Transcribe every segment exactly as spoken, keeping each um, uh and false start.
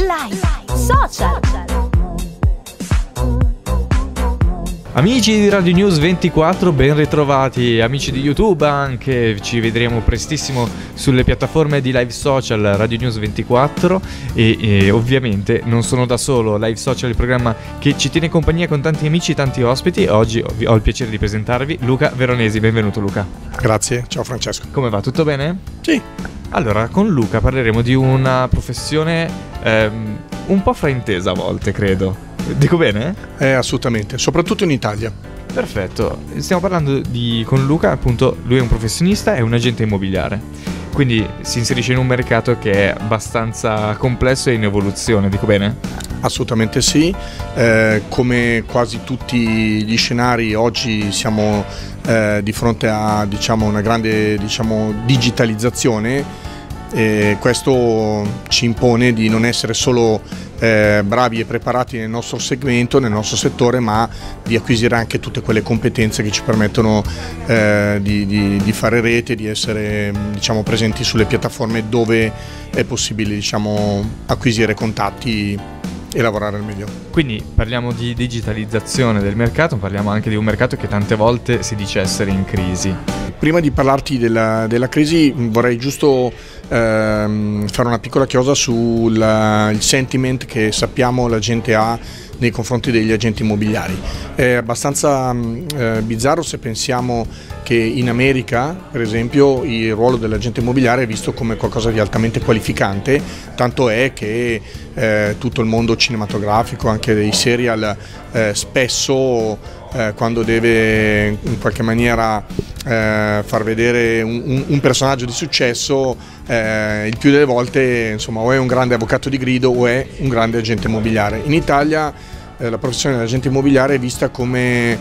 Live Social. Amici di Radio News ventiquattro, ben ritrovati, amici di YouTube anche, ci vedremo prestissimo sulle piattaforme di Live Social Radio News ventiquattro e, e ovviamente non sono da solo. Live Social è il programma che ci tiene compagnia con tanti amici e tanti ospiti. Oggi ho, ho il piacere di presentarvi Luca Veronesi. Benvenuto Luca. Grazie, ciao Francesco. Come va? Tutto bene? Sì. Allora, con Luca parleremo di una professione ehm, un po' fraintesa a volte, credo. Dico bene? Eh, assolutamente, soprattutto in Italia. Perfetto, stiamo parlando di, con Luca, appunto, lui è un professionista, è un agente immobiliare, quindi si inserisce in un mercato che è abbastanza complesso e in evoluzione, dico bene? Assolutamente sì, eh, come quasi tutti gli scenari oggi siamo eh, di fronte a diciamo, una grande diciamo, digitalizzazione e questo ci impone di non essere solo eh, bravi e preparati nel nostro segmento, nel nostro settore, ma di acquisire anche tutte quelle competenze che ci permettono eh, di, di, di fare rete, di essere diciamo, presenti sulle piattaforme dove è possibile diciamo, acquisire contatti e lavorare al meglio. Quindi parliamo di digitalizzazione del mercato, parliamo anche di un mercato che tante volte si dice essere in crisi. Prima di parlarti della, della crisi vorrei giusto ehm, fare una piccola chiosa sul sentiment che sappiamo la gente ha nei confronti degli agenti immobiliari. È abbastanza eh, bizzarro se pensiamo che in America, per esempio, il ruolo dell'agente immobiliare è visto come qualcosa di altamente qualificante, tanto è che eh, tutto il mondo cinematografico, anche dei serial, eh, spesso eh, quando deve in qualche maniera eh, far vedere un, un personaggio di successo, eh, il più delle volte insomma, o è un grande avvocato di grido o è un grande agente immobiliare. In Italia eh, la professione dell'agente immobiliare è vista come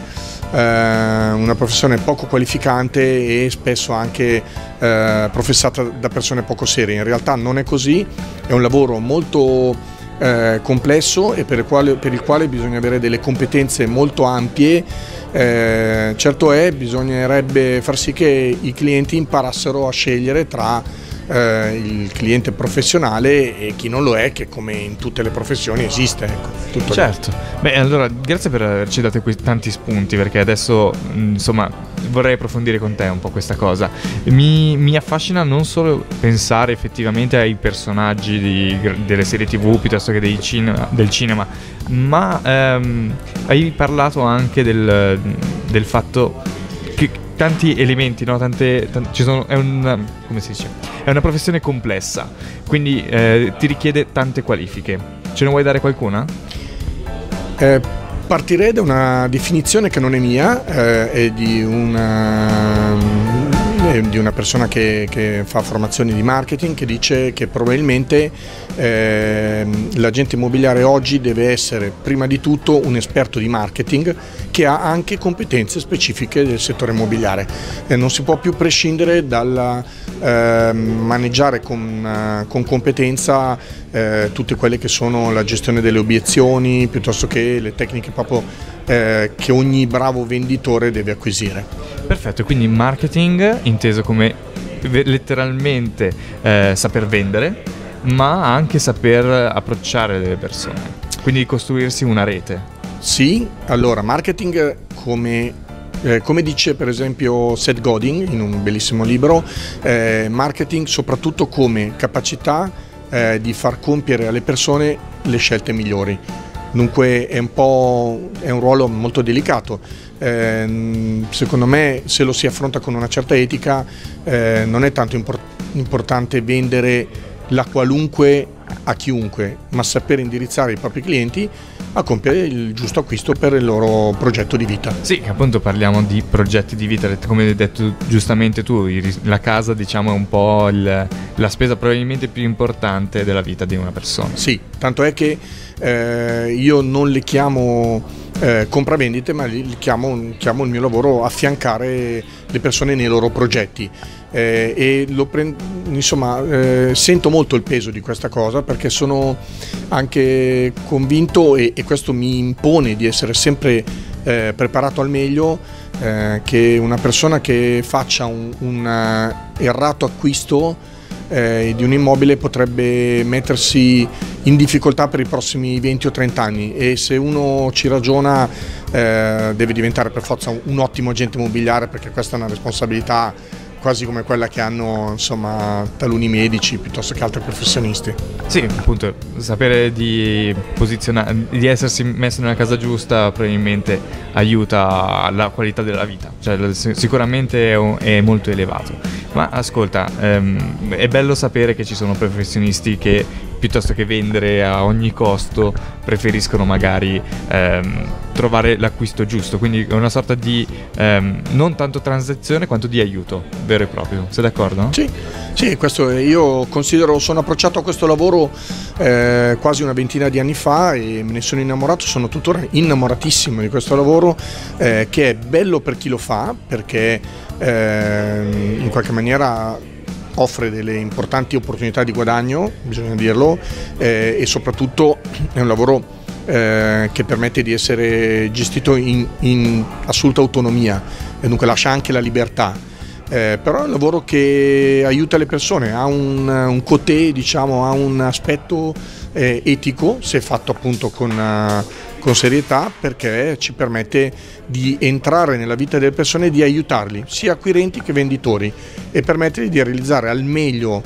eh, una professione poco qualificante e spesso anche eh, professata da persone poco serie. In realtà non è così, è un lavoro molto Eh, complesso e per il, quale, per il quale bisogna avere delle competenze molto ampie. Eh, certo è, bisognerebbe far sì che i clienti imparassero a scegliere tra eh, il cliente professionale e chi non lo è, che come in tutte le professioni esiste. Ecco, tutto certo. Beh, allora grazie per averci dato qui tanti spunti, perché adesso insomma vorrei approfondire con te un po' questa cosa. Mi, mi affascina non solo pensare effettivamente ai personaggi di, delle serie tv piuttosto che dei cinema, del cinema, ma ehm, hai parlato anche del, del fatto che tanti elementi, no? Tante, tante, ci sono, è, un, come si dice? È una professione complessa, quindi eh, ti richiede tante qualifiche. Ce ne vuoi dare qualcuna? Eh, Partirei da una definizione che non è mia, eh, è di una, è di una persona che, che fa formazioni di marketing, che dice che probabilmente eh, l'agente immobiliare oggi deve essere prima di tutto un esperto di marketing che ha anche competenze specifiche del settore immobiliare. Eh, non si può più prescindere dal eh, maneggiare con, uh, con competenza eh, tutte quelle che sono la gestione delle obiezioni, piuttosto che le tecniche proprio eh, che ogni bravo venditore deve acquisire. Perfetto, quindi marketing inteso come letteralmente eh, saper vendere, ma anche saper approcciare le persone, quindi costruirsi una rete. Sì, allora marketing come, eh, come dice per esempio Seth Godin in un bellissimo libro, eh, marketing soprattutto come capacità eh, di far compiere alle persone le scelte migliori. Dunque è un po' è un ruolo molto delicato. Eh, secondo me se lo si affronta con una certa etica eh, non è tanto import- importante vendere la qualunque a chiunque, ma saper indirizzare i propri clienti a compiere il giusto acquisto per il loro progetto di vita. Sì, appunto parliamo di progetti di vita, come hai detto giustamente tu, la casa diciamo è un po' il, la spesa probabilmente più importante della vita di una persona. Sì, tanto è che eh, io non le chiamo eh, compravendite, ma li chiamo, chiamo il mio lavoro affiancare le persone nei loro progetti. Eh, e lo prendo, insomma, eh, sento molto il peso di questa cosa perché sono anche convinto e, e questo mi impone di essere sempre eh, preparato al meglio, eh, che una persona che faccia un, un errato acquisto eh, di un immobile potrebbe mettersi in difficoltà per i prossimi venti o trenta anni, e se uno ci ragiona eh, deve diventare per forza un, un ottimo agente immobiliare, perché questa è una responsabilità quasi come quella che hanno, insomma, taluni medici piuttosto che altri professionisti. Sì, appunto, sapere di posizionare, di essersi messo nella casa giusta probabilmente aiuta la qualità della vita, cioè sicuramente è, è molto elevato. Ma ascolta, ehm, è bello sapere che ci sono professionisti che piuttosto che vendere a ogni costo preferiscono magari ehm, trovare l'acquisto giusto, quindi è una sorta di ehm, non tanto transazione quanto di aiuto vero e proprio. Sei d'accordo? Sì, sì, questo io considero, sono approcciato a questo lavoro eh, quasi una ventina di anni fa e me ne sono innamorato, sono tuttora innamoratissimo di questo lavoro eh, che è bello per chi lo fa, perché eh, in qualche maniera offre delle importanti opportunità di guadagno, bisogna dirlo, eh, e soprattutto è un lavoro eh, che permette di essere gestito in, in assoluta autonomia e dunque lascia anche la libertà, eh, però è un lavoro che aiuta le persone, ha un, un côté, diciamo, ha un aspetto eh, etico se fatto appunto con, uh, con serietà, perché ci permette di entrare nella vita delle persone e di aiutarli, sia acquirenti che venditori, e permettere di realizzare al meglio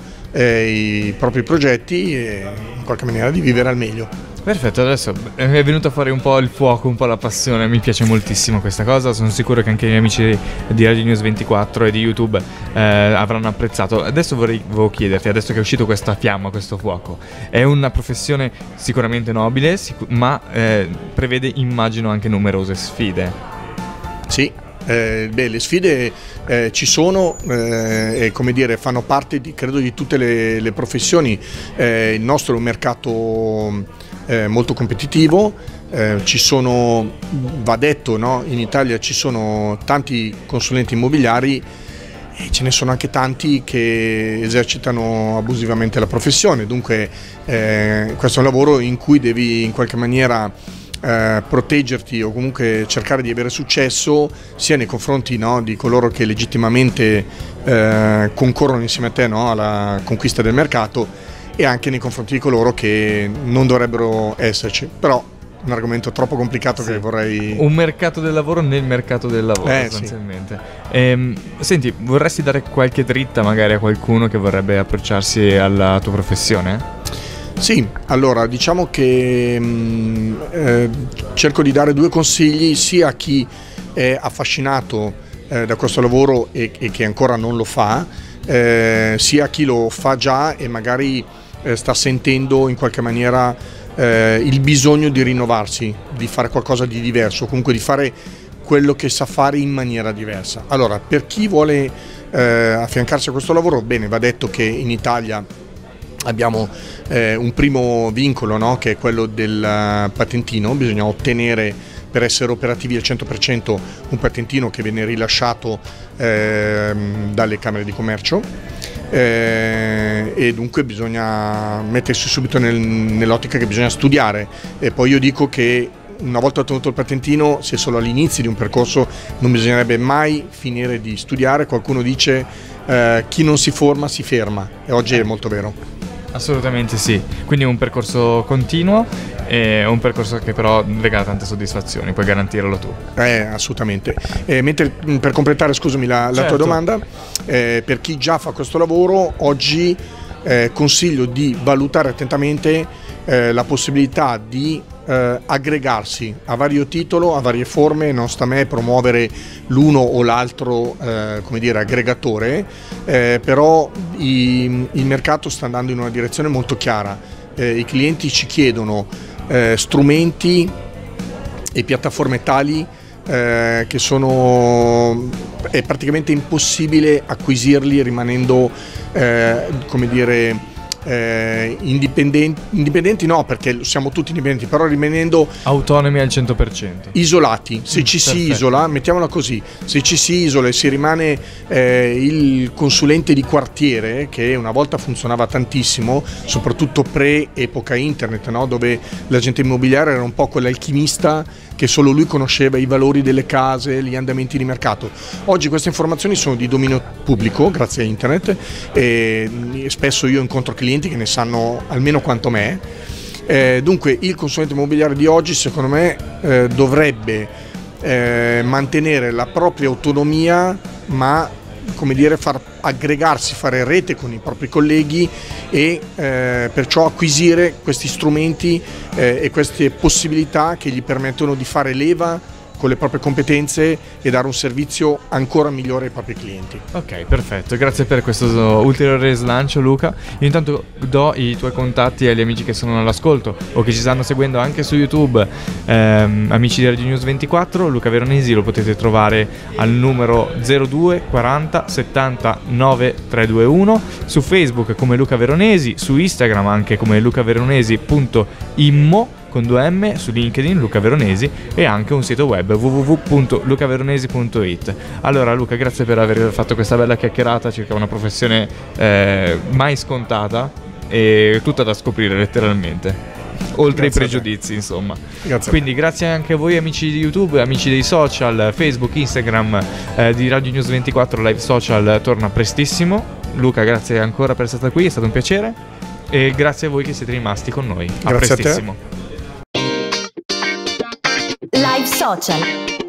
eh, i propri progetti e in qualche maniera di vivere al meglio. Perfetto, adesso è venuto fuori un po' il fuoco, un po' la passione, mi piace moltissimo questa cosa, sono sicuro che anche i miei amici di Radio News ventiquattro e di YouTube eh, avranno apprezzato. Adesso volevo chiederti, adesso che è uscito questa fiamma, questo fuoco, è una professione sicuramente nobile, sic- ma eh, prevede, immagino, anche numerose sfide. Sì, eh, beh, le sfide eh, ci sono eh, e, come dire, fanno parte di, credo, di tutte le, le professioni. Eh, il nostro è un mercato eh, molto competitivo, eh, ci sono, va detto, no? In Italia ci sono tanti consulenti immobiliari e ce ne sono anche tanti che esercitano abusivamente la professione, dunque eh, questo è un lavoro in cui devi in qualche maniera Eh, proteggerti o comunque cercare di avere successo sia nei confronti, no, di coloro che legittimamente eh, concorrono insieme a te, no, alla conquista del mercato, e anche nei confronti di coloro che non dovrebbero esserci. Però è un argomento troppo complicato, sì, che vorrei... Un mercato del lavoro nel mercato del lavoro, eh, sostanzialmente. Sì. Ehm, senti, vorresti dare qualche dritta magari a qualcuno che vorrebbe approcciarsi alla tua professione? Sì, allora diciamo che mh, eh, cerco di dare due consigli sia a chi è affascinato eh, da questo lavoro e, e che ancora non lo fa, eh, sia a chi lo fa già e magari eh, sta sentendo in qualche maniera eh, il bisogno di rinnovarsi, di fare qualcosa di diverso, comunque di fare quello che sa fare in maniera diversa. Allora, per chi vuole eh, affiancarsi a questo lavoro, bene, va detto che in Italia abbiamo eh, un primo vincolo, no, che è quello del uh, patentino. Bisogna ottenere, per essere operativi al cento per cento, un patentino che viene rilasciato eh, dalle Camere di Commercio eh, e dunque bisogna mettersi subito nel, nell'ottica che bisogna studiare. E poi io dico che una volta ottenuto il patentino si è solo all'inizio di un percorso, non bisognerebbe mai finire di studiare. Qualcuno dice eh, chi non si forma si ferma, e oggi è molto vero. Assolutamente sì, quindi un percorso continuo e un percorso che però regala tante soddisfazioni, puoi garantirlo tu. Eh, assolutamente. Eh, mentre, per completare, scusami, la, la certo. tua domanda, eh, per chi già fa questo lavoro, oggi eh, consiglio di valutare attentamente eh, la possibilità di eh, aggregarsi a vario titolo, a varie forme. Non sta a me promuovere l'uno o l'altro eh, come dire, aggregatore, eh, però i, il mercato sta andando in una direzione molto chiara. Eh, i clienti ci chiedono eh, strumenti e piattaforme tali eh, che sono è praticamente impossibile acquisirli rimanendo eh, come dire Eh, indipendenti, indipendenti no, perché siamo tutti indipendenti, però rimanendo autonomi al cento per cento, isolati. Se ci si isola, mettiamola così, se ci si isola e si rimane eh, il consulente di quartiere, che una volta funzionava tantissimo, soprattutto pre-epoca internet, no? Dove l'agente immobiliare era un po' quell'alchimista che solo lui conosceva i valori delle case, gli andamenti di mercato. Oggi queste informazioni sono di dominio pubblico grazie a internet, e spesso io incontro clienti che ne sanno almeno quanto me, Eh, dunque il consulente immobiliare di oggi secondo me eh, dovrebbe eh, mantenere la propria autonomia, ma come dire, far aggregarsi, fare rete con i propri colleghi e eh, perciò acquisire questi strumenti eh, e queste possibilità che gli permettono di fare leva con le proprie competenze e dare un servizio ancora migliore ai propri clienti. Ok, perfetto, grazie per questo ulteriore slancio, Luca. Io intanto do i tuoi contatti agli amici che sono all'ascolto o che ci stanno seguendo anche su YouTube, ehm, amici di Radio News ventiquattro. Luca Veronesi lo potete trovare al numero zero due quaranta settanta nove trecentoventuno, su Facebook come Luca Veronesi, su Instagram anche come lucaveronesi punto immo con due M, su LinkedIn Luca Veronesi, e anche un sito web w w w punto lucaveronesi punto i t. Allora Luca, grazie per aver fatto questa bella chiacchierata circa una professione eh, mai scontata e tutta da scoprire letteralmente, oltre grazie ai pregiudizi insomma. Grazie. Quindi grazie anche a voi amici di YouTube, amici dei social, Facebook, Instagram eh, di Radio News ventiquattro Live Social torna prestissimo. Luca, grazie ancora per essere stato qui, è stato un piacere, e grazie a voi che siete rimasti con noi. A grazie prestissimo. A te. Live Social.